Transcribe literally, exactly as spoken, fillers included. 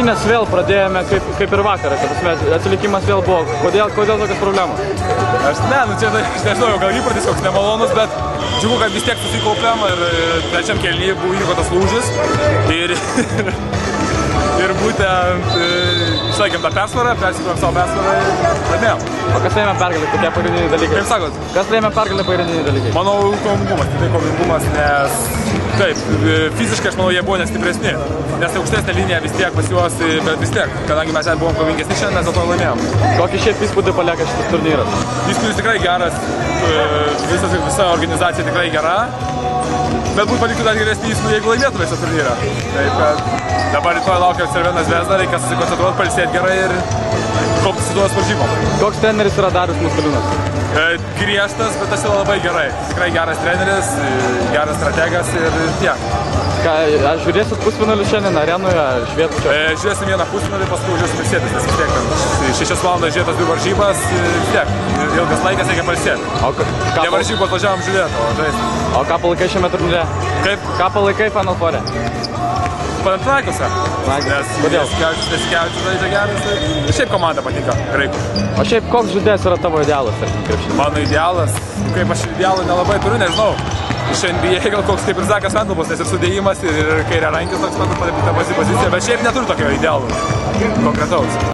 rungtynės vėl pradėjome kaip, kaip ir vakarą, kad atsilikimas vėl buvo. Kodėl, kodėl tokios problemos? Aš ne, nu čia aš nežinau, gal įpratis koks nemalonus, bet džiugu, kad vis tiek susikaupėm ir trečiam kėlinyje buvo įvyko tas lūžis. Ir, ir būtent išlaikėm tą persvarą, persikrovėm savo persvarą ir laimėjom. O kas laimė pergalį, kokie pagrindiniai dalykai? Kaip sakot? Kas laimė pergalį pagrindiniai dalykai? Manau, kovingumas, tai kovingumas, nes taip, fiziškai aš manau, jie buvo nestipresni, nes tai aukštesnė linija vis tiek pas juos, bet vis tiek, kadangi mes buvom kovingesni šiandien, mes dėl to laimėjom. Kokį šiaip įspūdį palieka šitas turnyras? Įspūdis tikrai geras, visas, visa organizacija tikrai gera, bet būtų paliktų dar geresnį įspūdį, jeigu laimėtume šitą turnyrą. Taip, kad dabar rytoj laukia Cervena Zvezda, reikia susikoncentruoti, pailsėti gerai ir kopti su tuos varžybom. Koks treneris yra Darius Maskoliūnas? Griežtas, bet tas yra labai gerai. Tikrai geras treneris, geras strategas ir tiek. Ką, aš žiūrėsit pusfinalį šiandien arenoje, švietų čia? E, žiūrėsim vieną pusfinalį, paskui žiūrėsim ilsėtis, nes vis tiek šešias valandas žiūrėtos dvi varžybas, vis tiek, ilgas laikas reikia pailsėti. O ką, ką ne varžybos važiavom žiūrėti, o žaisti. O ką palaikai šiame turnyre? Kaip? Ką palaikai Final Four'e? Panathinaikose. Nes kodėl? Jasikevičius žaidžia geras ir šiaip komanda patinka graikų. O šiaip koks žaidėjas yra tavo idealas, tarkim, krepšinį? Mano idealas, kaip aš idealų nelabai turiu, nežinau. Iš N B A gal koks kaip ir Zakas Vendelbos, nes ir sudėjimas, ir kairė rankis toks pat, ta pati pozicija, bet šiaip neturiu tokio idealų konkretaus.